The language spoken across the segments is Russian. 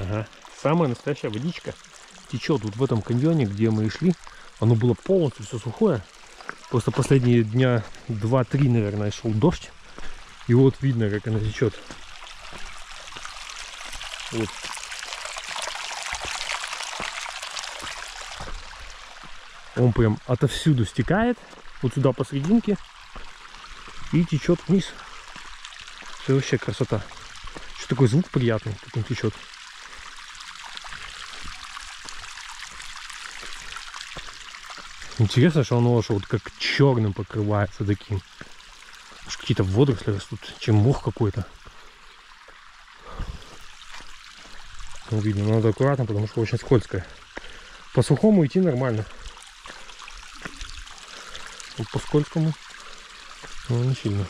Ага. Самая настоящая водичка течет вот в этом каньоне, где мы и шли. Оно было полностью все сухое. Просто последние дня 2-3, наверное, шел дождь. И вот видно, как она течет. Вот. Он прям отовсюду стекает. Вот сюда посерединке. И течет вниз. Это вообще красота. Что такой звук приятный, как он течет. Интересно, что оно вот как черным покрывается таким. Какие-то водоросли растут, чем мох какой-то. Ну, видно, надо аккуратно, потому что очень скользкое. По сухому идти нормально. Вот по скользкому, ну, не сильно.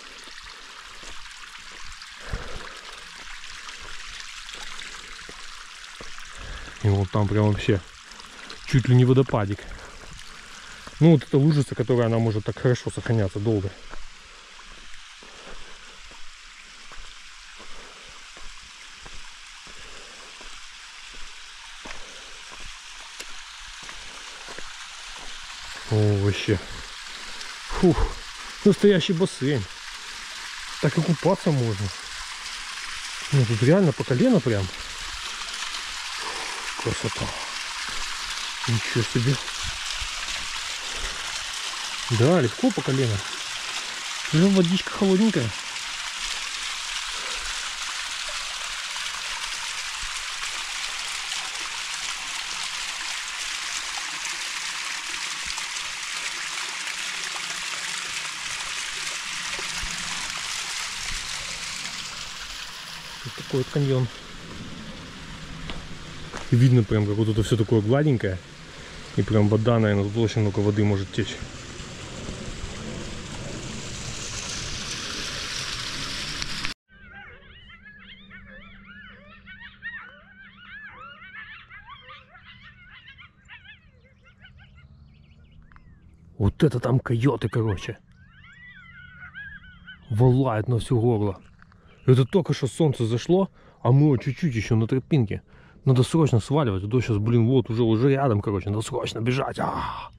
И вот там прям вообще чуть ли не водопадик. Ну вот эта лужица, которая она может так хорошо сохраняться долго. О, вообще. Фух, настоящий бассейн. Так и купаться можно. Ну, тут реально по колено прям. Красота. Ничего себе. Да, легко по колено. Водичка холодненькая. Вот такой вот каньон. И видно прям, как вот это все такое гладенькое. И прям вода, наверное, тут очень много воды может течь. Вот это там койоты, короче. Валают на всю горло. Это только что солнце зашло, а мы вот чуть-чуть еще на тропинке. Надо срочно сваливать. А то сейчас, блин, вот уже рядом, короче. Надо срочно бежать.